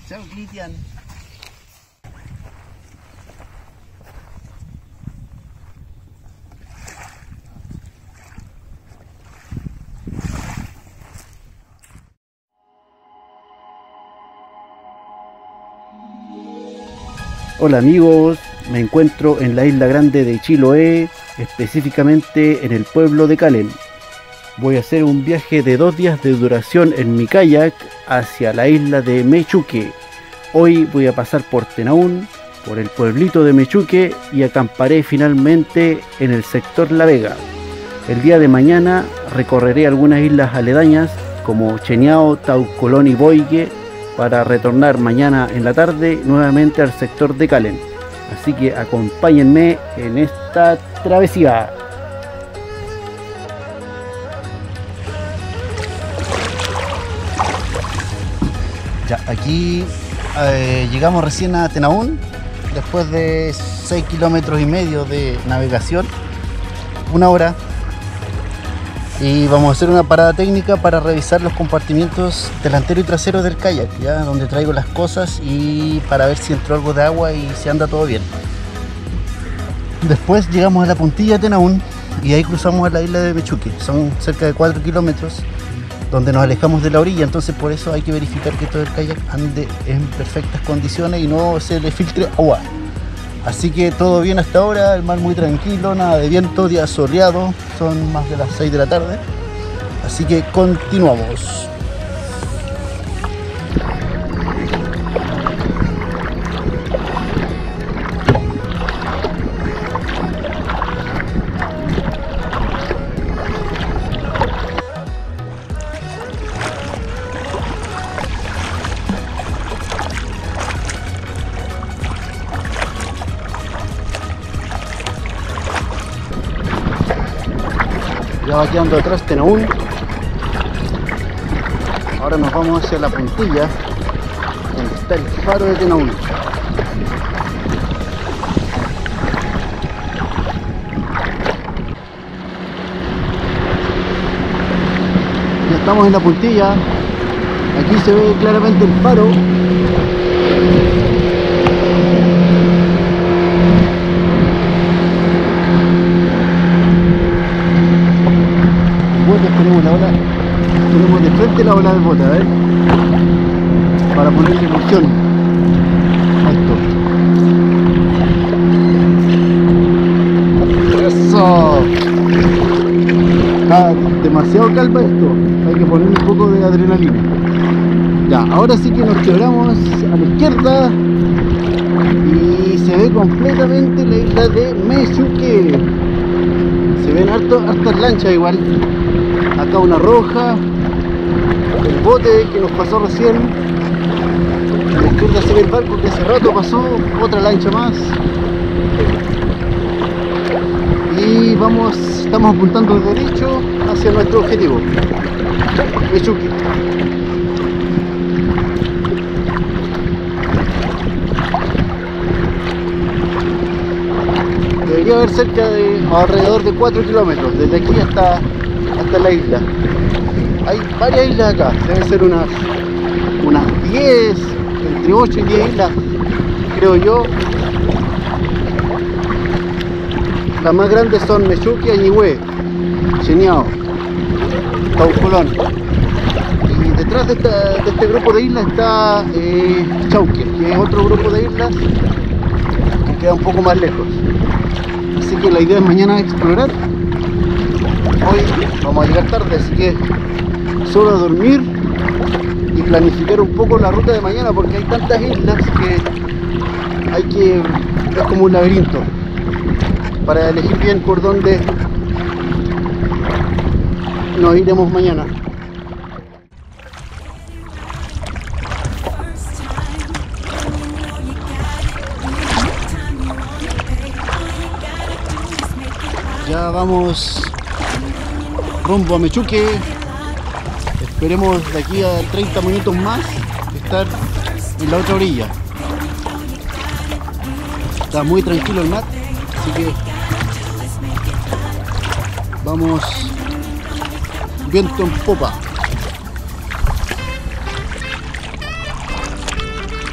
Chao, Cristian. Hola amigos, me encuentro en la isla grande de Chiloé, específicamente en el pueblo de Calen. Voy a hacer un viaje de 2 días de duración en mi kayak hacia la isla de Mechuque. Hoy voy a pasar por Tenaún, por el pueblito de Mechuque y acamparé finalmente en el sector La Vega. El día de mañana recorreré algunas islas aledañas como Cheñao, Taucolón y Boigue, para retornar mañana en la tarde nuevamente al sector de Calen. Así que acompáñenme en esta travesía. Ya, aquí llegamos recién a Tenaún, después de 6,5 kilómetros de navegación, 1 hora. Y vamos a hacer una parada técnica para revisar los compartimientos delantero y trasero del kayak, ya donde traigo las cosas, y para ver si entró algo de agua y si anda todo bien. Después llegamos a la puntilla de Tenaún y ahí cruzamos a la isla de Mechuque. Son cerca de 4 kilómetros donde nos alejamos de la orilla, entonces por eso hay que verificar que todo el kayak ande en perfectas condiciones y no se le filtre agua. Así que todo bien hasta ahora, el mar muy tranquilo, nada de viento, día soleado, son más de las 6 de la tarde, así que continuamos. Ya va quedando atrás Tenaún. Ahora nos vamos hacia la puntilla, donde está el faro de Tenaún. Ya estamos en la puntilla. Aquí se ve claramente el faro. Tenemos la ola, tenemos de frente la ola del bote, a ver, para ponerle emoción a esto. ¡Eso! Está demasiado calma esto, hay que ponerle un poco de adrenalina. Ya, ahora sí que nos quebramos a la izquierda y se ve completamente la isla de Mechuque. Se ven hartas lanchas igual. Acá una roja, el bote que nos pasó recién, a la izquierda se ve el barco que hace rato pasó, otra lancha más, y estamos apuntando derecho hacia nuestro objetivo, Mechuque. Debería haber cerca de alrededor de 4 kilómetros desde aquí hasta la isla. Hay varias islas acá, deben ser unas 10, entre 8 y 10 islas, creo yo. Las más grandes son Mechuque, Añihue, Cheñao, Taucolón. Y detrás de este grupo de islas está Chauque, que es otro grupo de islas que queda un poco más lejos. Así que la idea es mañana explorar. Hoy vamos a llegar tarde, así que solo a dormir y planificar un poco la ruta de mañana, porque hay tantas islas que es como un laberinto para elegir bien por dónde nos iremos mañana. Ya vamos rumbo a Mechuque. Esperemos de aquí a 30 minutos más estar en la otra orilla. Está muy tranquilo el mar, así que vamos viento en popa.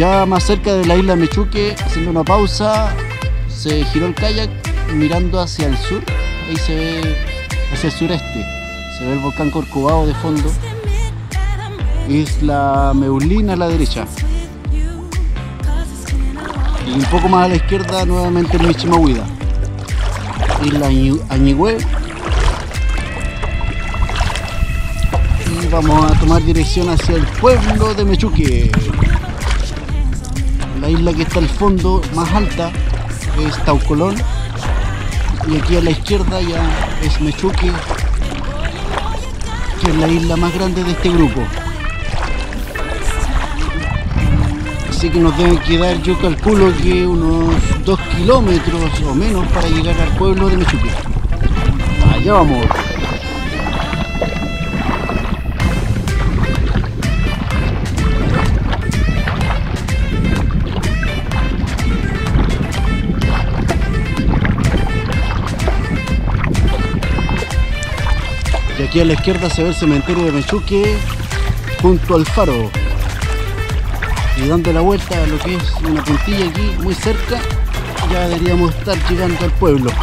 Ya más cerca de la isla Mechuque, haciendo una pausa, se giró el kayak mirando hacia el sur. Ahí se ve, hacia el sureste, se ve el volcán Corcovado de fondo. Isla Meulina a la derecha. Y un poco más a la izquierda, nuevamente el Michimahuida. Isla Añigüe. Y vamos a tomar dirección hacia el pueblo de Mechuque. La isla que está al fondo, más alta, es Taucolón. Y aquí a la izquierda ya es Mechuque, que es la isla más grande de este grupo. Así que nos deben quedar, yo calculo que unos 2 kilómetros o menos para llegar al pueblo de Mechuque. Allá vamos. Y aquí a la izquierda se ve el cementerio de Mechuque junto al faro. Y dando la vuelta a lo que es una puntilla aquí muy cerca, ya deberíamos estar llegando al pueblo.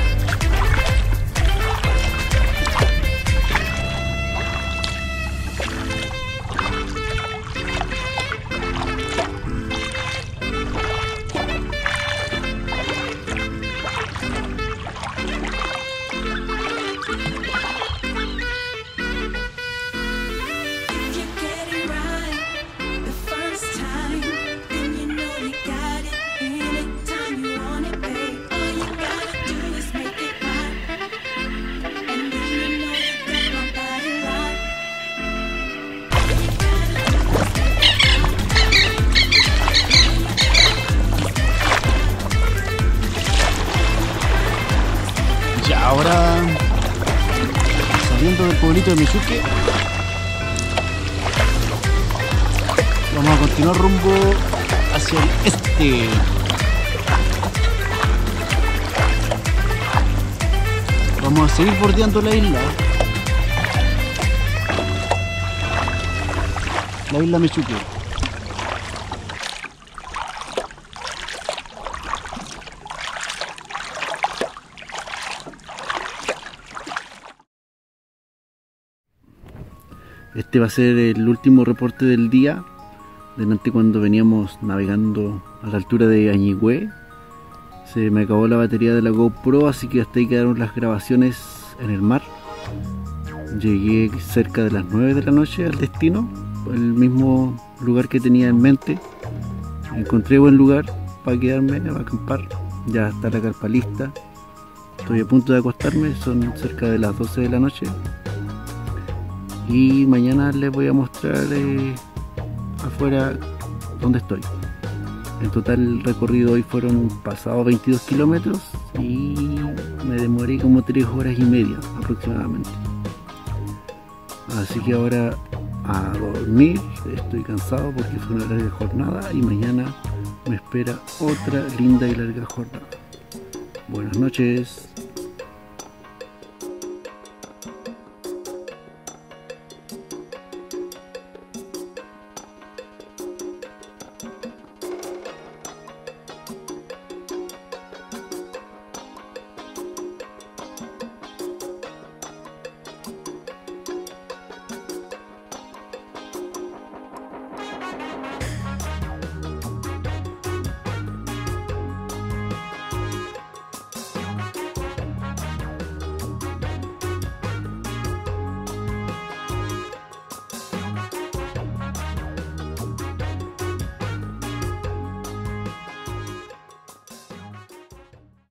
Ahora, saliendo del pueblito de Mechuque, vamos a continuar rumbo hacia el este. Vamos a seguir bordeando la isla Mechuque. Este va a ser el último reporte del día. Delante, cuando veníamos navegando a la altura de Añigüe, se me acabó la batería de la GoPro, así que hasta ahí quedaron las grabaciones en el mar. Llegué cerca de las 9 de la noche al destino, el mismo lugar que tenía en mente. Encontré buen lugar para quedarme, para acampar. Ya está la carpa lista. Estoy a punto de acostarme, son cerca de las 12 de la noche. Y mañana les voy a mostrar afuera donde estoy. En total el recorrido hoy fueron pasados 22 kilómetros y me demoré como 3 horas y media aproximadamente. Así que ahora a dormir, estoy cansado porque fue una larga jornada y mañana me espera otra linda y larga jornada. Buenas noches.